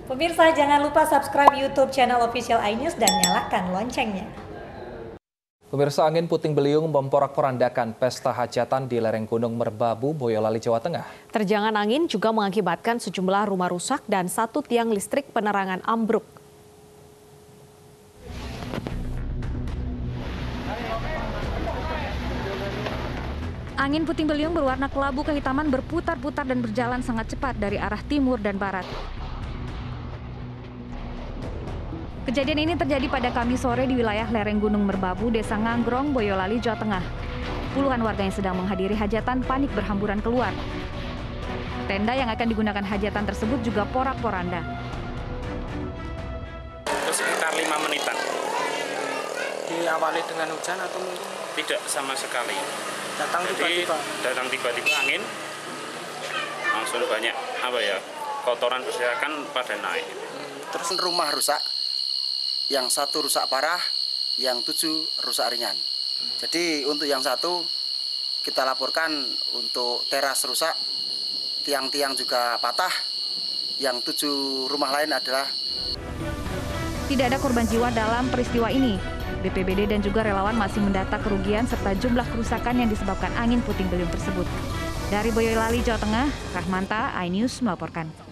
Pemirsa, jangan lupa subscribe YouTube channel Official iNews dan nyalakan loncengnya. Pemirsa, angin puting beliung memporak-porandakan pesta hajatan di lereng Gunung Merbabu, Boyolali, Jawa Tengah. Terjangan angin juga mengakibatkan sejumlah rumah rusak dan satu tiang listrik penerangan ambruk. Angin puting beliung berwarna kelabu kehitaman berputar-putar dan berjalan sangat cepat dari arah timur dan barat. Kejadian ini terjadi pada Kamis sore di wilayah lereng Gunung Merbabu, Desa Nganggrong, Boyolali, Jawa Tengah. Puluhan warga yang sedang menghadiri hajatan panik berhamburan keluar. Tenda yang akan digunakan hajatan tersebut juga porak-poranda. Sekitar 5 menitan. Diawali dengan hujan atau mungkin? Tidak sama sekali. Datang tiba-tiba? Datang tiba-tiba angin, langsung banyak kotoran berserakan pada naik. Terus rumah rusak, yang satu rusak parah, yang 7 rusak ringan. Jadi untuk yang satu kita laporkan untuk teras rusak, tiang-tiang juga patah, yang 7 rumah lain adalah. Tidak ada korban jiwa dalam peristiwa ini. BPBD dan juga relawan masih mendata kerugian serta jumlah kerusakan yang disebabkan angin puting beliung tersebut. Dari Boyolali, Jawa Tengah, Rahmanta, iNews melaporkan.